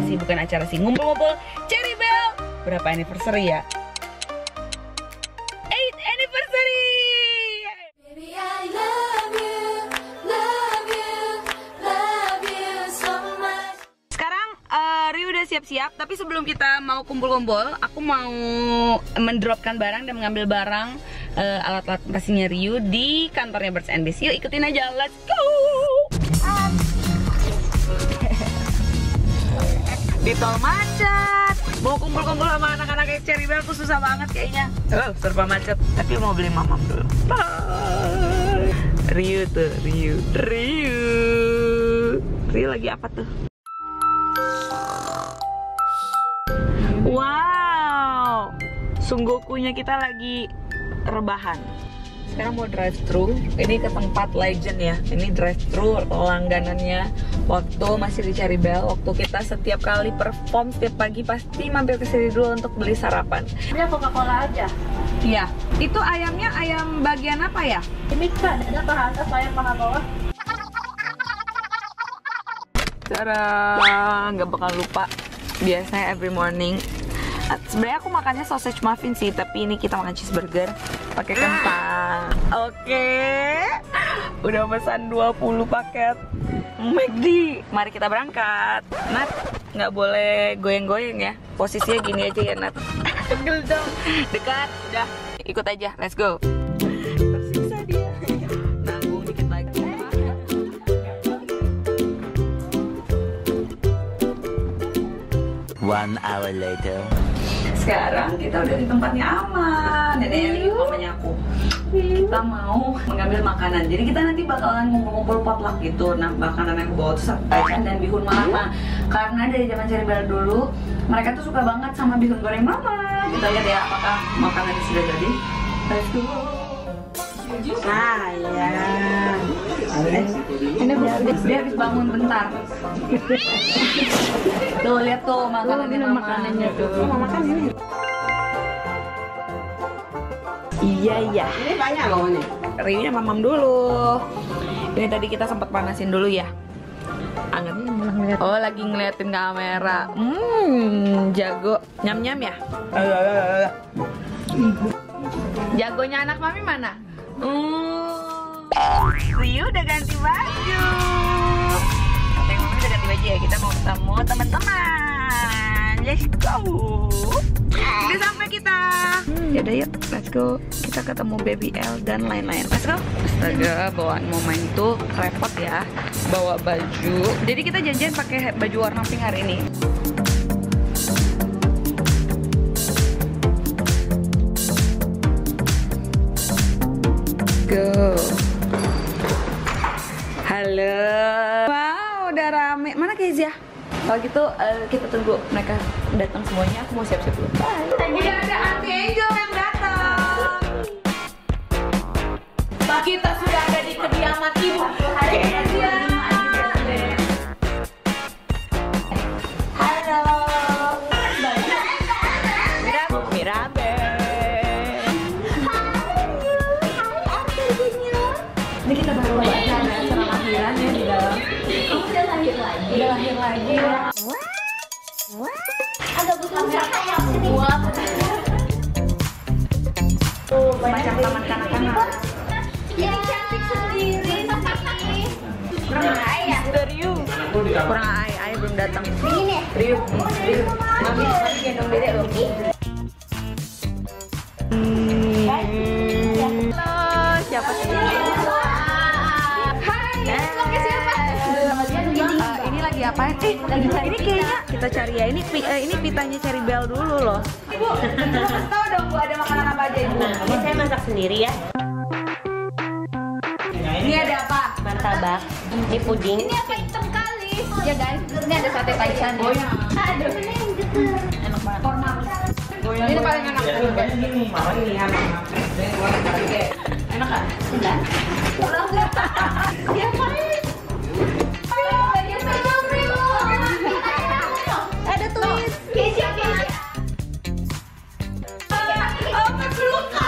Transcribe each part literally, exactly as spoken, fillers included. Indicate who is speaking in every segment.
Speaker 1: sih, bukan acara sih, ngumpul-ngumpul Cherry Belle. Berapa anniversary ya? eight anniversary.
Speaker 2: Baby, I love you, love you, love you so much.
Speaker 1: Sekarang uh, Ryu udah siap-siap, tapi sebelum kita mau kumpul-kumpul, aku mau mendropkan barang dan mengambil barang uh, alat-alat pastinya Ryu di kantornya Birds and Bees. Yuk ikutin aja, let's go. Di tol macet, mau kumpul-kumpul sama anak-anak Cherry Belle tuh susah banget kayaknya. Oh, serba macet, tapi mau beli mamam dulu. Bye. Ryu tuh, Ryu, Ryu, Ryu lagi apa tuh? Wow, sunggokunya kita lagi rebahan. Sekarang mau drive thru, ini ke tempat legend ya. Ini drive thru langganannya waktu masih di Cherry Belle. Waktu kita setiap kali perform setiap pagi pasti mampir ke sini dulu untuk beli sarapan.
Speaker 3: Ini Coca-Cola aja.
Speaker 1: Iya. Itu ayamnya ayam bagian apa ya?
Speaker 3: Ini Kak, dada paha atas, ayam paha bawah.
Speaker 1: Cara nggak bakal lupa. Biasanya every morning. Sebenarnya aku makannya sausage muffin sih, tapi ini kita makan cheeseburger pakai kentang. Oke, udah pesan dua puluh paket McD. Mari kita berangkat. Nat, nggak boleh goyang-goyang ya. Posisinya gini aja ya, Nat. Pegel dong. Dekat, udah. Ikut aja, let's go. Tersiksa dia. Nanggung dikit lagi.
Speaker 4: One hour later.
Speaker 1: Sekarang kita udah di tempatnya aman. Nenek Ryu, mamanya aku. Kita mau mengambil makanan. Jadi kita nanti bakalan ngumpul-ngumpul potluck gitu. Nah, makanan yang aku bawa tuh taichan dan bihun mama. Karena dari zaman Cherry Belle dulu, mereka tuh suka banget sama bihun goreng mama. Kita lihat ya apakah makanannya sudah jadi. Let's go. Nah, ya. Ini dia habis bangun bentar. Tuh lihat tuh makanannya mama.
Speaker 3: Makanannya tuh.
Speaker 1: Mau makan ini. Iya iya.
Speaker 3: Ini banyak loh ini.
Speaker 1: Riunya mamam dulu. Ini tadi kita sempat panasin dulu ya. Anget. Oh lagi ngeliatin kamera. Hmm jago. Nyam nyam ya. Jagonya anak mami mana? Hmm. Riu udah ganti baju. Katanya mami udah ganti baju ya. Kita mau ketemu teman-teman. Let's go. Udah sampai kita. Yaudah yuk, let's go. Kita ketemu Baby L dan lain-lain. Let's go. Astaga, bawaan momen itu repot ya. Bawa baju. Jadi kita janjian pakai baju warna pink hari ini. Go. Halo. Wow, udah rame. Mana Kezia? Kalau gitu uh, kita tunggu mereka datang semuanya. Aku mau siap-siap dulu. Bye. Udah ada Auntie Angel yang datang. Kita sudah ada di kediaman ibu. Kezia. Halo. Mirabe. Mirabe. Ini kita baru acara acara lahiran ya di dalam.
Speaker 3: Udah lahir lagi.
Speaker 1: Udah lahir lagi ya.
Speaker 3: Agak butuh usaha yang buat.
Speaker 1: Tuh, macam taman kanak-kanak.
Speaker 3: Jadi cantik sendiri.
Speaker 1: Kurang ai ya? Riu. Kurang ai, ai belum datang.
Speaker 3: Ini
Speaker 1: Riu, Riu. Mami, mami gendong Dede loh. Halo, siapa sih? Uh, ini lagi apa? Eh, lagi ini kayaknya kita cari ya. Ini uh, ini pitanya Cherry Belle dulu loh. Ibu, kasih tahu dong Bu, ada makanan apa aja Ibu?
Speaker 3: Ini saya masak sendiri ya.
Speaker 1: Ini ada apa?
Speaker 3: Martabak, ini puding.
Speaker 1: Ini apa hitam kali? Ya guys, ini ada sate taichan. Oh ya.
Speaker 3: Aduh, ini yang gitu.
Speaker 1: Enak banget. Ini paling enak.
Speaker 4: Ini malah ini enak.
Speaker 1: Enak kan?
Speaker 3: Enggak.
Speaker 1: Siapa ini?
Speaker 3: Ada tulis. Kesia, Kesia.
Speaker 1: Oh, berluka.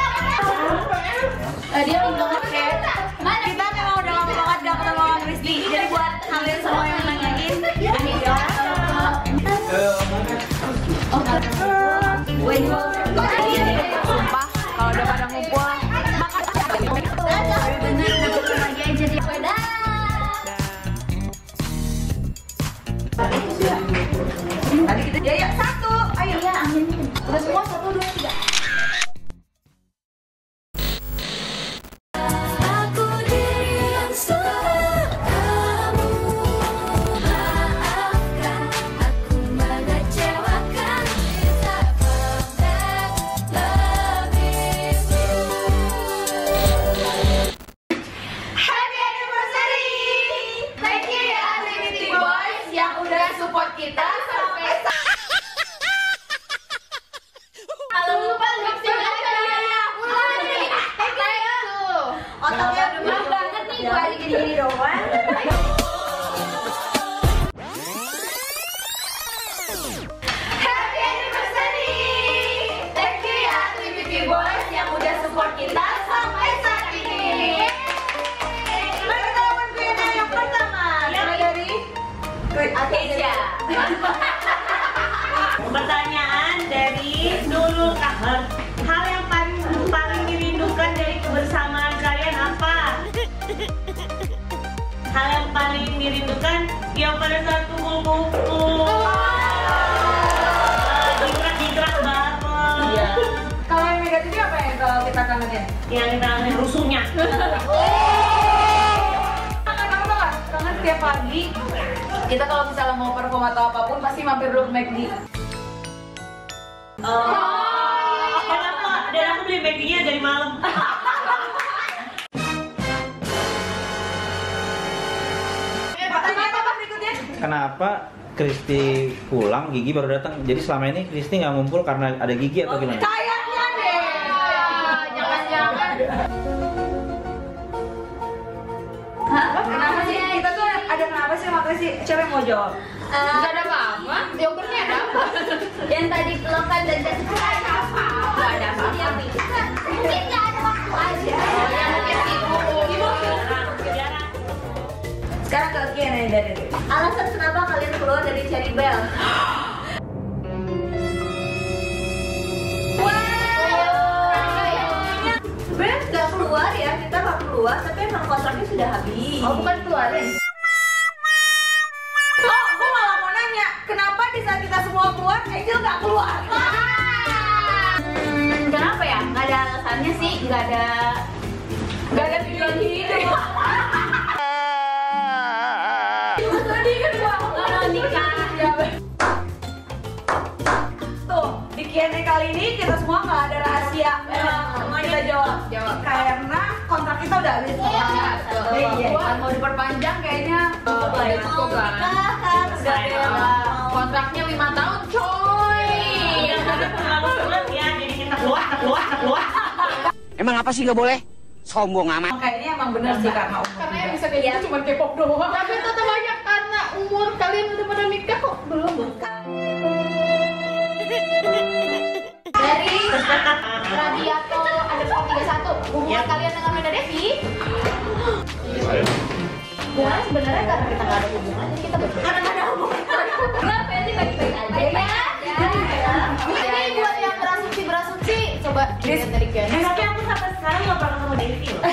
Speaker 1: Dia belum banget ya. Kita memang udah lama banget gak ketemu sama Rizky.
Speaker 3: gini-gini doang.
Speaker 2: Happy anniversary! Thank you ya T V P Boys yang udah support kita sampai saat ini.
Speaker 1: Mari kita lakukan Q and A yang pertama. Mulai dari
Speaker 2: Akeja.
Speaker 3: Pertanyaan dari Nurul Kahar. Hal yang paling paling dirindukan dari kebersamaan kalian apa? Hal yang paling dirindukan yang pada saat kumpul-kumpul. Jingkrak-jingkrak bareng.
Speaker 1: Iya. Kalau yang negatifnya apa ya kalau kita kangenin?
Speaker 3: Yang namanya rusuhnya.
Speaker 1: Kangen apa nggak? Kangen setiap pagi. Kita kalau misalnya mau perform atau apapun pasti mampir dulu ke McD.
Speaker 3: Oh. Dan aku, dan aku beli McD-nya dari malam.
Speaker 1: Pertanyaan apa berikutnya?
Speaker 5: Kenapa Kristi pulang, Gigi baru datang? Jadi selama ini Kristi nggak ngumpul karena ada Gigi atau gimana?
Speaker 1: Kayaknya deh. Jangan-jangan. Hah? Kenapa sih? Kita tuh ada kenapa sih makanya sih? Siapa yang mau jawab?
Speaker 2: Gak ada apa-apa. Yogurtnya ada apa? Yang tadi kelokan dan dan ada apa? Gak ada apa-apa. Mungkin gak ada waktu aja. Oh ya mungkin sibuk.
Speaker 1: Sekarang ke Q and A dari Rizky.
Speaker 2: Alasan kenapa kalian keluar dari Cherry Bell? Sebenarnya nggak keluar ya, kita nggak keluar, tapi emang kontraknya sudah habis. Oh bukan keluarin?
Speaker 1: Oh, gue malah mau nanya, kenapa di saat kita semua keluar, Angel nggak keluar?
Speaker 2: Hmm, kenapa ya? Nggak ada alasannya sih, nggak ada
Speaker 1: Gak ada tujuan hidup.
Speaker 2: Tadi kan gua mau nikah.
Speaker 1: Tuh, di Q and A kali ini kita semua nggak ada rahasia. Semua kita jawab.
Speaker 2: Jawab.
Speaker 1: Karena kontrak kita udah habis.
Speaker 2: Iya, kan mau diperpanjang kayaknya cukup lah ya. Cukup lah.
Speaker 1: Nikahan, udah bela.
Speaker 2: Kontraknya lima tahun, coy.
Speaker 3: Yang tadi terlalu sulit ya, jadi kita keluar, kita keluar, kita keluar.
Speaker 6: Emang apa sih nggak boleh? Sombong amat.
Speaker 1: Kayaknya emang bener sih karena umur.
Speaker 2: Karena yang bisa kayak gitu cuma K-pop doang. Tapi tetap aja karena umur kalian udah pada nikah kok belum. Dari Radiato underscore tiga puluh satu. Hubungan
Speaker 3: Yap.
Speaker 2: kalian dengan Wenda Devi? Ya sebenarnya karena kita nggak ada hubungan jadi kita berdua. Karena nggak ada hubungan. Nggak, Feli baik-baik aja ya. Ini buat yang berasumsi berasumsi coba dilihat dari Kian.
Speaker 3: Eh, tapi aku sampai sekarang nggak pernah ketemu Devi loh.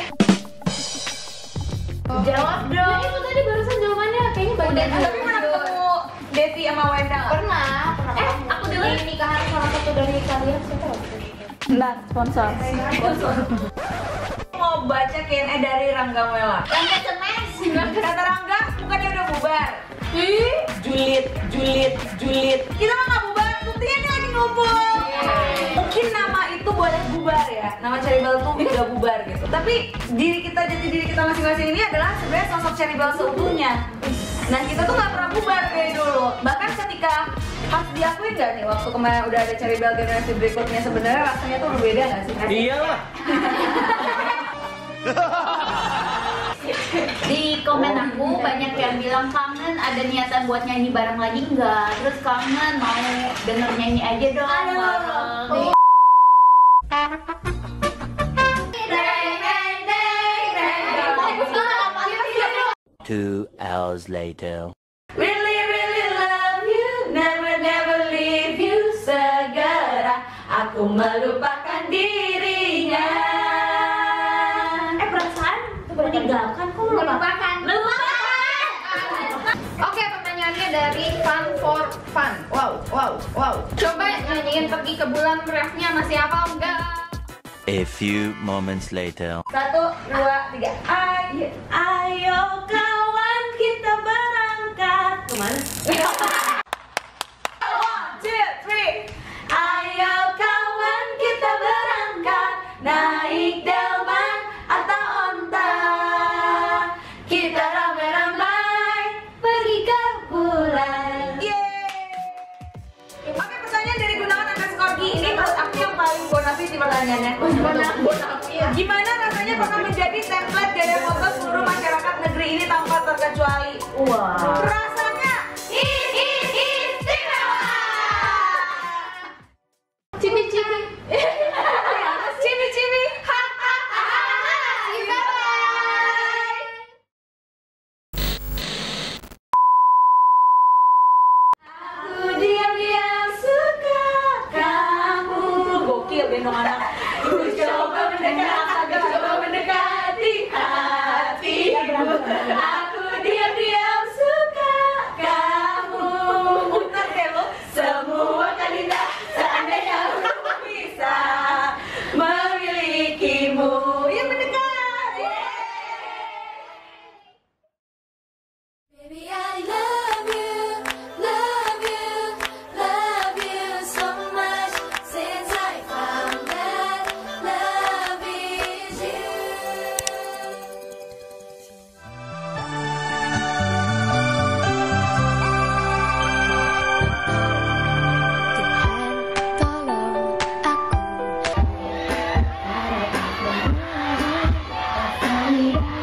Speaker 2: Jawab dong. Itu tadi barusan jawabannya kayaknya bagian.
Speaker 1: Tapi pernah ketemu Devi sama Wenda nggak?
Speaker 2: Pernah. Eh, aku dengar di nikahan salah satu dari kalian siapa waktu itu?
Speaker 1: Nah, sponsor. Mau baca Q and A dari Rangga Wela.
Speaker 2: Yang S M S.
Speaker 1: Kata Rangga, bukannya udah bubar.
Speaker 2: Ih,
Speaker 1: Julid, julid, julid. Kita mah nggak bubar, buktinya dia lagi ngumpul. Mungkin nama itu boleh bubar ya, nama Cherry Bell tuh udah bubar gitu. Tapi diri kita, jati diri kita masing-masing ini adalah sebenarnya sosok Cherry Bell seutuhnya. Nah kita tuh nggak pernah bubar dari dulu. Bahkan ketika harus diakuin nggak nih waktu kemarin udah ada Cherry Bell generasi berikutnya sebenarnya rasanya tuh berbeda nggak sih?
Speaker 5: Iyalah.
Speaker 2: di komen aku banyak yang bilang kangen ada niatan buat nyanyi bareng lagi enggak? Terus kangen mau denger nyanyi aja dong bareng.
Speaker 4: Two hours later.
Speaker 1: Really, really love you, never, never leave you. Segera aku melupakan dirinya.
Speaker 2: Eh perasaan meninggalkan kok melupakan? Melupakan.
Speaker 7: Oke, pertanyaannya dari Fun for Fun. Wow, wow, wow. Coba nyanyiin Pergi ke Bulan, refnya masih hafal enggak?
Speaker 4: A few moments later.
Speaker 1: Satu, dua, tiga. Ayo,
Speaker 3: Ayo kawan kita berangkat. Kemana?
Speaker 1: one, two, three. Ayo kawan kita berangkat, naik delman atau onta. Kita ramai-ramai pergi ke bulan. Yeay. Oke, pertanyaan dari Gunawan underscore Gi. Ini menurut aku yang paling bonafis di pertanyaannya. Gimana rasanya pernah menjadi template gaya foto seluruh masyarakat ini tanpa terkecuali.
Speaker 2: Wah.
Speaker 1: Rasanya istimewa.
Speaker 7: Cibi-cibi.
Speaker 1: Cibi-cibi.
Speaker 7: Bye-bye.
Speaker 1: Aku diam-diam suka kamu. Gokil gendong anak. Ku coba mendekat, ku coba mendekati hatimu. Aku diam-diam suka kamu. Muter deh lo. Semua kan indah seandainya aku bisa memilikimu. Ya mendekat.
Speaker 2: Baby, I love you, love you, love you so much since I found that love is you. Tuhan, tolong aku.